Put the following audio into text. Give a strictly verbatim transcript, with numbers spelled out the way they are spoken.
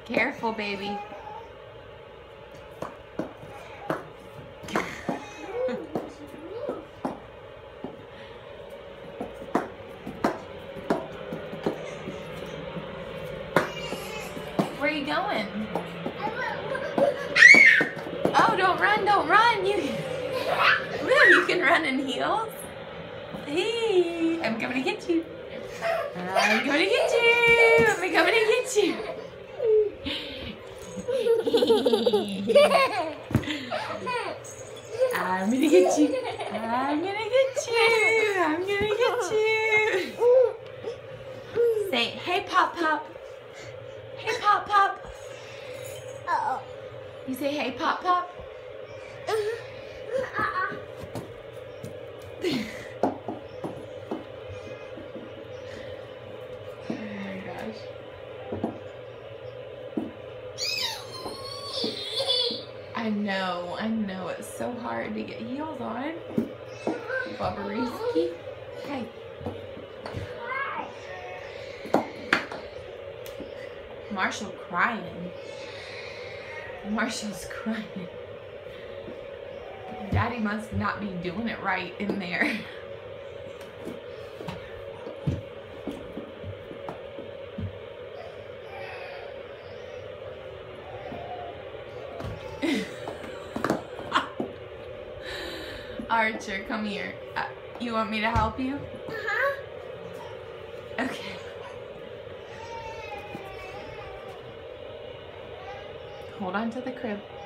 Careful, baby. Where are you going? Oh, don't run, don't run. You, you can run in heels. Hey, I'm coming to get you. I'm coming to get you. I'm coming to get you. I'm gonna get you. I'm gonna get you. I'm gonna get you. Say, hey, Pop Pop. Hey, Pop Pop. Uh-oh. You say, hey, Pop Pop. Uh-uh. Oh my gosh. I know, I know. It's so hard to get heels on. Bubberisky. Hey. Marshall crying. Marshall's crying. Daddy must not be doing it right in there. Archer, come here. Uh, you want me to help you? Uh-huh. Okay. Hold on to the crib.